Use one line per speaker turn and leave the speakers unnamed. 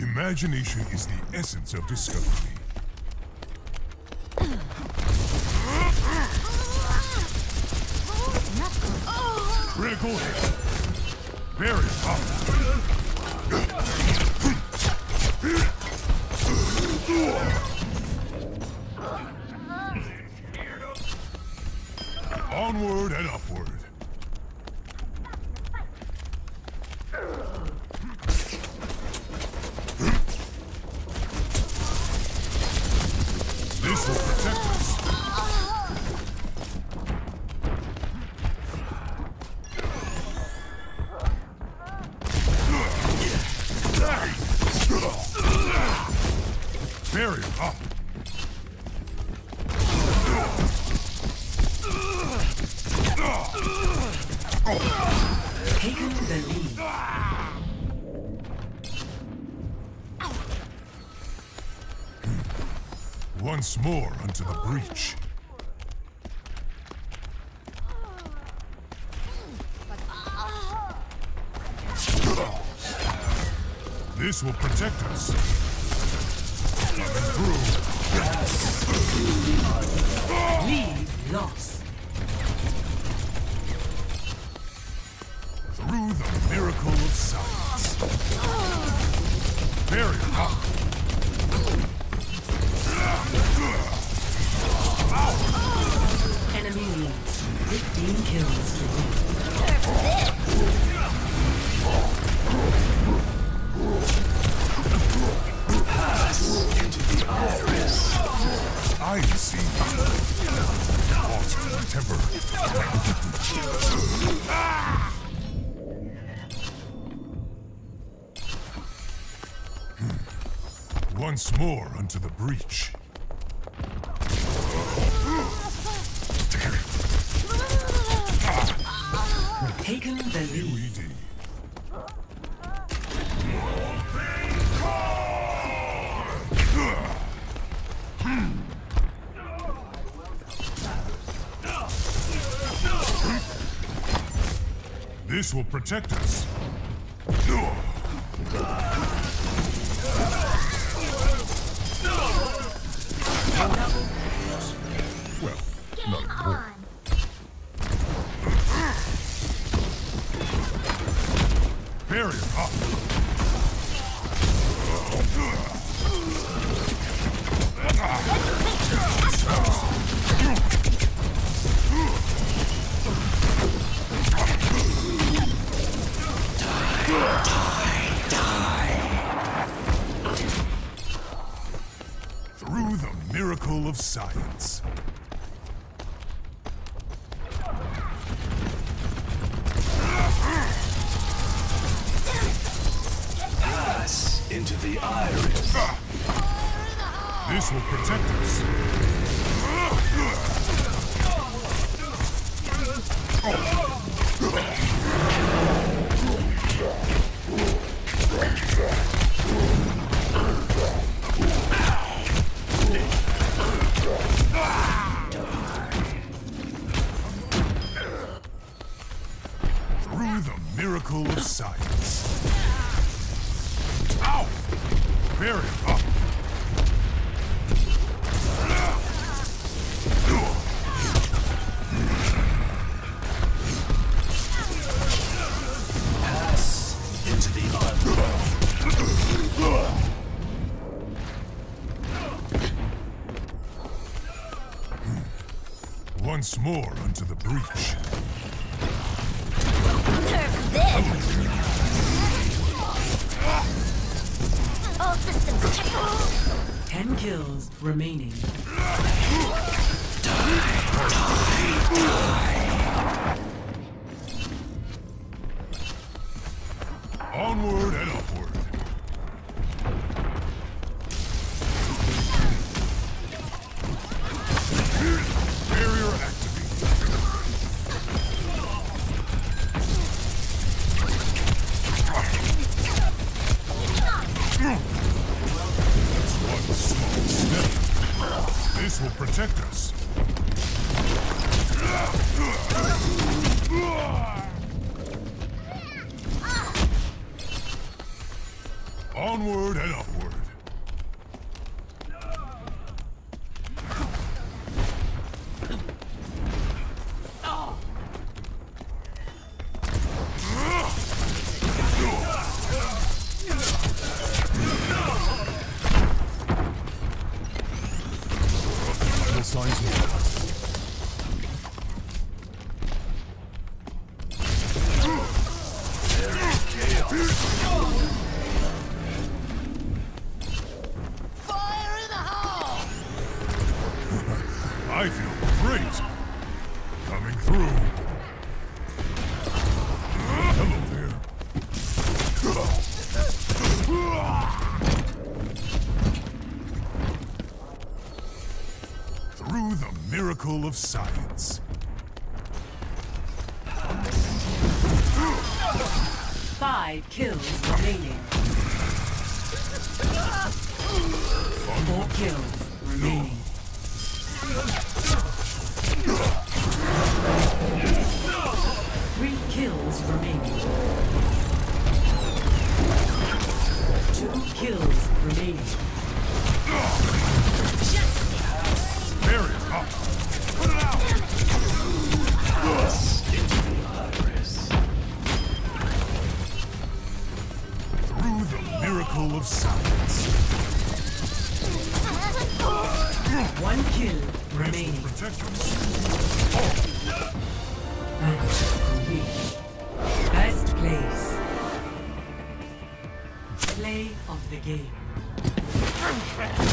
Imagination is the essence of discovery. Critical hit. Very powerful. Onward and upward. This will protect us. Barrier up.
Taken the lead.
Once more unto the breach. This will protect us. Through.
Lead lost.
Through the miracle of science. Barrier up.
Enemy leads. 15 kills to lead.
Pass into the iris.
I see. Lost temper. Once more unto the breach.
Taken the lead.
UED. This will protect us. Well, not more. Barrier up. Through the miracle of science.
Pass into the iris.
This will protect us. Through the miracle of science. Ow! Barrier up.
Pass into the
Once more unto the breach.
All systems check.
10 kills remaining.
Onward and upward. Barrier activated. That's one small step. This will protect us. Onward and upward. Vital signs manifest. I feel great. Coming through. Hello there. Through the miracle of science.
5 kills remaining. 4 kills remaining. 3 kills remaining. 2 kills remaining.
There it is. Put it out.
Into the iris.
Through the miracle of science.
1 kill remaining.
Protect yourself.
Match complete. First place. Play of the game.